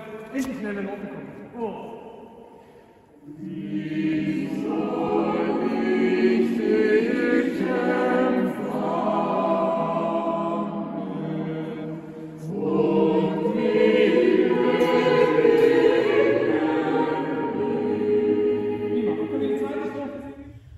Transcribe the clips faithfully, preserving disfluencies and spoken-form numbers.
endlich schnell eine Note kommt. Oh. Wie soll ich dich empfangen und wie will ich Prima. Können wir die zweite Strophe singen?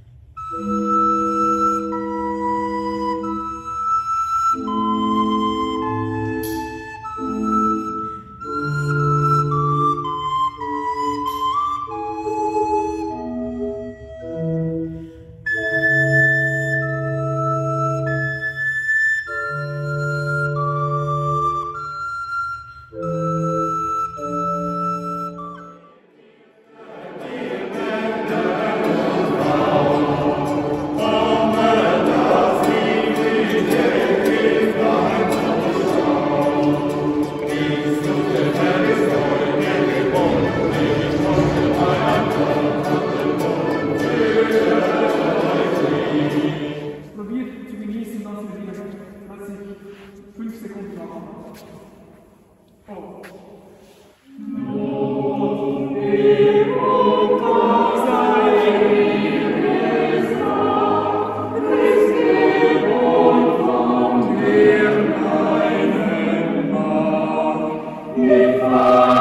Probiert zu genießen, dass wir wieder plötzlich fünf Sekunden machen. Oh. If I